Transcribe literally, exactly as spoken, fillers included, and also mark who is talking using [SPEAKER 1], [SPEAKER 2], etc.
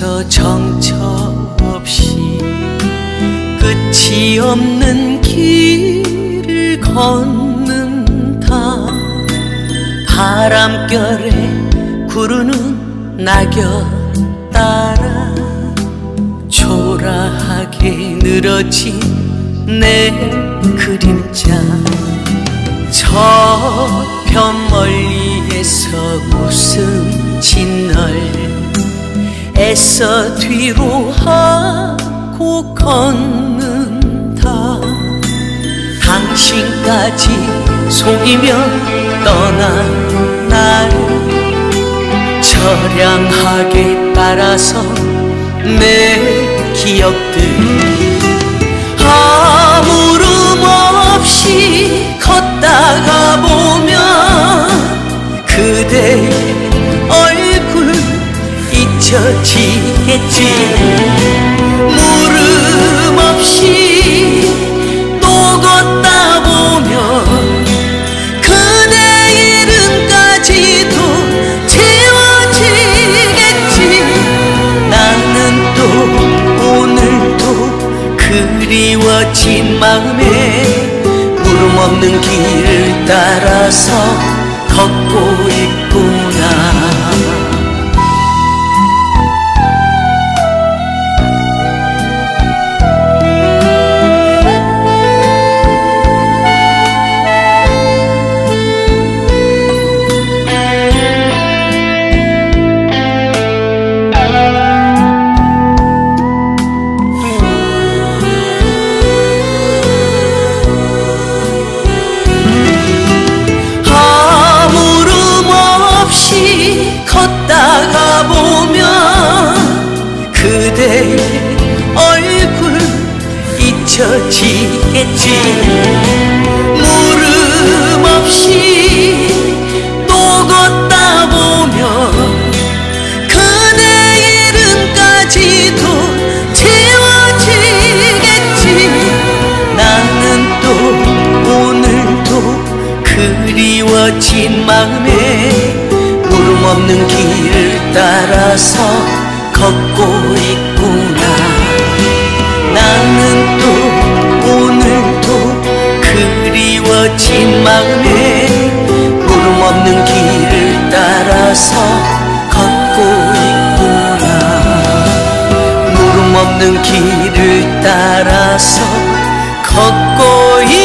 [SPEAKER 1] 서서 정처 없이 끝이 없는 길을 걷는다. 바람결에 구르는 낙엽 따라 초라하게 늘어진 내 그림자. 저편 멀리에서 웃음 짓널 애써 뒤로 하고 걷는다. 당신까지 속이며 떠난 나를 처량하게 따라서 내 기억들. 아무름 없이 걷다가 보면 그대 얼굴 잊혀지겠지. 물음 없이 또 걷다 보면 그대 이름까지도 지워지겠지. 나는 또 오늘도 그리워진 마음에 구름 없는 길을 따라서 걷고 있구나. 걷다가 보면 그대의 얼굴 잊혀지겠지. 물음 없이 또 걷다 보면 그대 이름까지도 지워지겠지. 나는 또 오늘도 그리워진 마음에 구름 없는 길을 따라서 걷고 있구나. 나는 또 오늘도 그리워진 마음에 구름 없는 길을 따라서 걷고 있구나. 구름 없는 길을 따라서 걷고 있구나.